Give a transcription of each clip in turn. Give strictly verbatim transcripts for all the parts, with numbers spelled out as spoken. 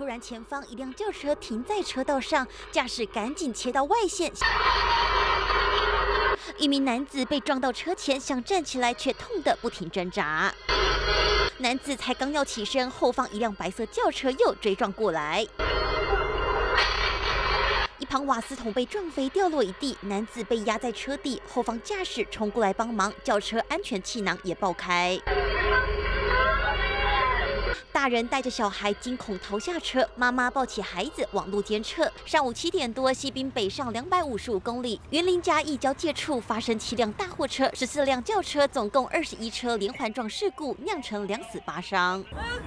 突然前方一辆轿车停在车道上，驾驶赶紧切到外线。一名男子被撞到车前，想站起来，却痛得不停挣扎。男子才刚要起身，后方一辆白色轿车又追撞过来。 一旁瓦斯桶被撞飞，掉落一地，男子被压在车底，后方驾驶冲过来帮忙，轿车安全气囊也爆开。大人带着小孩惊恐逃下车，妈妈抱起孩子往路间撤。上午七点多，西滨北上两百五十五公里，云林嘉义交界处发生七辆大货车、十四辆轿车，总共二十一车连环撞事故，酿成两死八伤。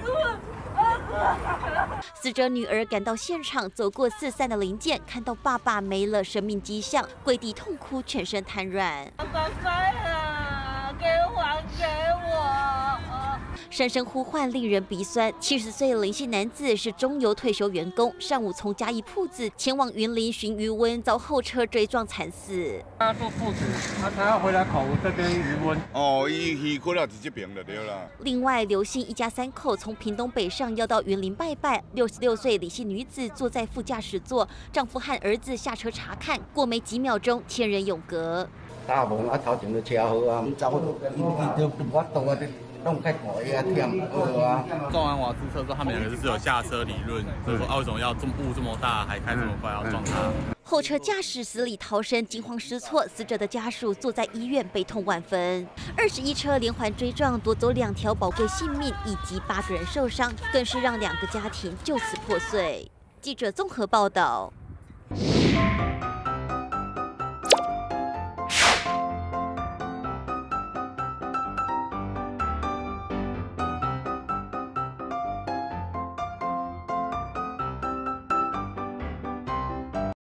死者女儿赶到现场，走过四散的零件，看到爸爸没了生命迹象，跪地痛哭，全身瘫软。 爸爸啊，给还给我！ 声声呼唤令人鼻酸。七十岁林姓男子是中油退休员工，上午从嘉义铺子前往云林寻渔温，遭后车追撞惨死。 他做铺子，他他要回来口这边渔温。 哦，伊鱼过了直接平就对了。 另外，刘姓一家三口从屏东北上要到云林拜拜。六十六岁李姓女子坐在副驾驶座，丈夫和儿子下车查看，过没几秒钟，天人永隔。 大门啊，头前就车好啊，走，伊伊就我倒啊，弄开台啊，忝好啊。 撞完瓦斯车之后，他们两个就是有下车理论，就是说啊，为什么要这么雾这么大，还开这么快要撞他？ 后车驾驶死里逃生，惊慌失措，死者的家属坐在医院悲痛万分。二十一车连环追撞，夺走两条宝贵性命，以及八个人受伤，更是让两个家庭就此破碎。记者综合报道。